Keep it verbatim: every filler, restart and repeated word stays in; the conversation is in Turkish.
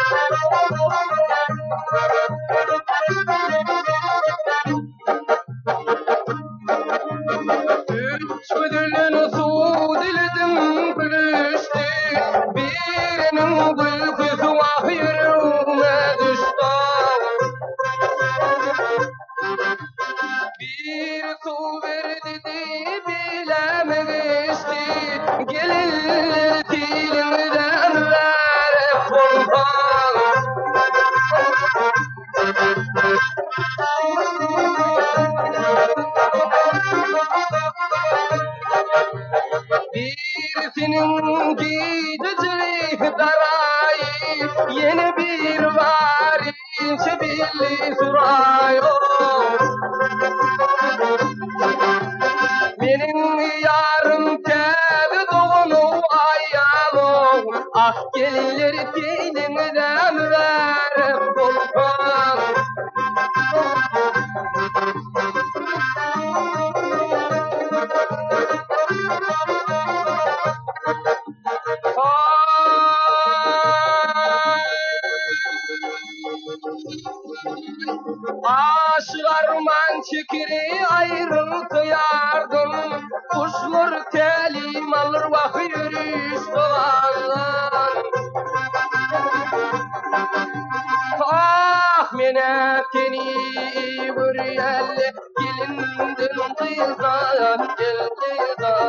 Üç müdürlüğünü su diledim gülüştü. Birinin kuykusu ah yüreğime düştü. Bir su verdi de bilememişti. Gelinler tilinden verip buldan. Birisinin gideceği darayı, yeni bir var sebilli surayı. Benim yarım kedi doğunu ayağım, ah gelinleri dilinden verip buldan. Aşılarman çekiri ayrıltı yardım. Kuşlar telim alır vah yürüyüş dolanlar. Ah mene teni bir yerle gelindin kızlar, gel kızlar.